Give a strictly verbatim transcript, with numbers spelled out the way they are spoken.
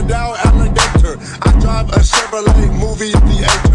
down alligator. I drive a Chevrolet movie theater.